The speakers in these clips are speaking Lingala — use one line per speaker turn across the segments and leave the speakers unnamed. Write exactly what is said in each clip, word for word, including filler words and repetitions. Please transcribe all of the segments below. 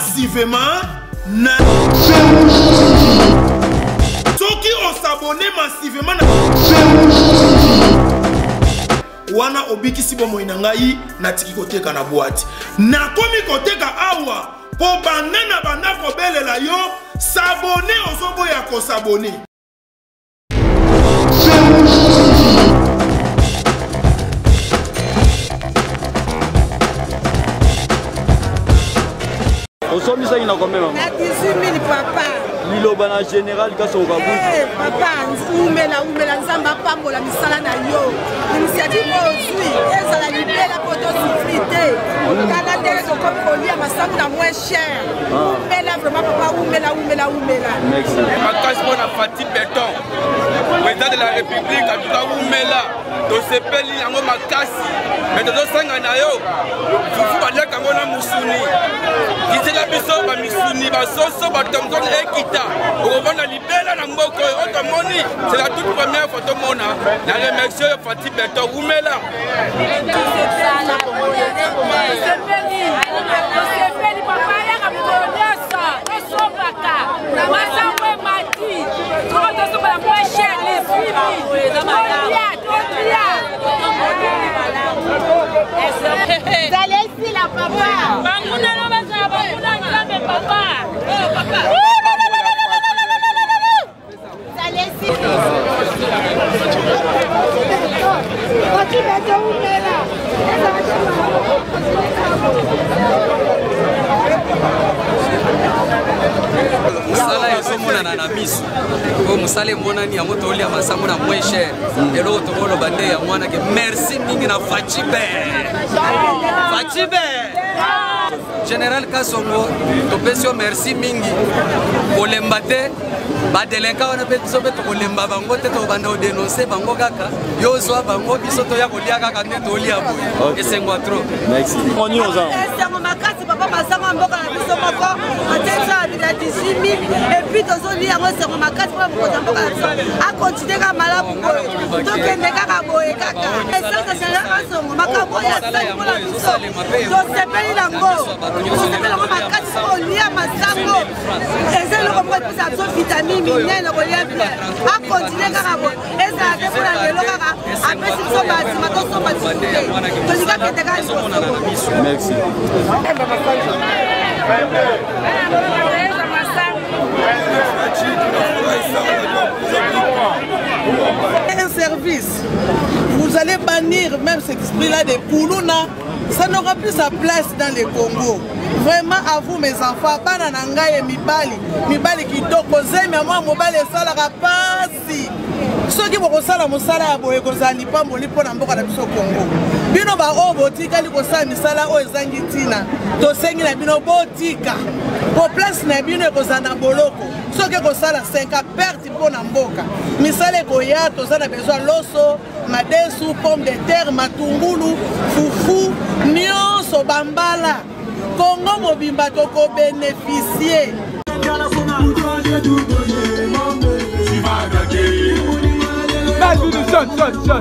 massivement na soki on s'abonne massivement na wana obiki si bomo inangai na tiki koteka na boîte na komi koteka awa po banana bana ko belela yo s'abonner ozobo ya ko s'abonner.
On s'en mis ça il a combien maman?
dix-huit mille papa.
Lilo bana général ka so babu.
Eh papa, umela umela nzamba pambola misala na yo. Initiative ozui, ezala libela poto souffrité. Kana tele so comme colia masamu na moins cher. Umela vraiment papa umela umela umela.
Merci.
Makasi bona Fati Beton. Président de la République en tout cas umela. To sepeli yango makasi. Mais to sanga na yo. Fufu baleka ngona musuni. Kitela biso ba misuni ba soso ba tomzon ekita. Ovona libela na mboko otomoni. C'est la toute première photo mona. Na remercier Fati Beton umela.
Sepeli papa ya kamudonesa. Osobaka. Masamwe mati. Trop de soba moins cher les filles.
Allez ici la papa.
Banguna no basa banguna ngambe papa. Oh papa.
Allez ici. Quand tu vas te ouvrir là.
Musala yosomona na na misu ko musale monani ya moto oli ya masango na moins cher eloko tokolo bande ya mwana ke merci mingi na Fachibe Fachibe General Kasongo topesio merci mingi kolemba te ba delinquant wana pe biso pe tokolemba bango te to banda dénoncer bango kaka yo zo bango biso to ya kolia kaka nde to lia boye esengwa trop.
Merci. On y osa.
Esengo makasi papa masango mboka na biso moko atesa bila dix-huit mille et puis tozoli yango esengo makasi papa mboka mboka na biso a continuer ka malamu boye tokende kaka boye kaka esengo sala asongo makambo ya sali mpona biso tosepeli nango tosepeli yango makasi kolia masango eza eloko moko epesa biso vitamine minene kolia bien a continuer kaka boye ezala te mpona lelo kaka apesi biso basima tosomba lisusu te tolika kende kaka liboso.
Merci.
Un service, vous allez bannir même cet esprit-là des Koulouna, ça n'aura plus sa place dans les Congo. Vraiment à vous mes enfants, banananga et mibali, mibali qui tokoze, mais moi mobile ça la rapasi. Ceux qui vont ressentir mon salaire à boye kozali pas mon lipo na mboka na biso Congo. Bino ba o botika li kosala misala o ezangi tina. To sengi na bino botika. Po place na bino kozana boloko. Ceux qui kosala cinq a perte pour na mboka. Misala koya to zana besoin loso, madesu, pomme de terre, matungulu, fufu, nyonso bambala. Congo mobimba toko bénéficier.
Shot, shot, shot.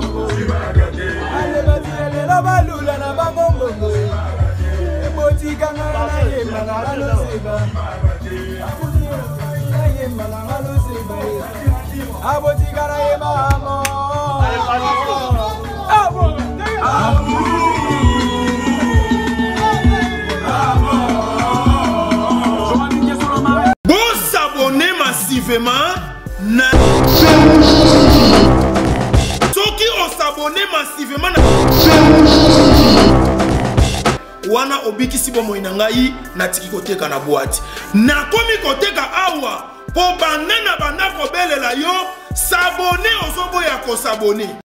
Bon s'abonner massivement na soki on s'abonne massivement na wana obiki si bomo inangai na tiki koteka na boîte na komi koteka awa po banana bana ko belela yo s'abonner ozobo ya ko s'abonner.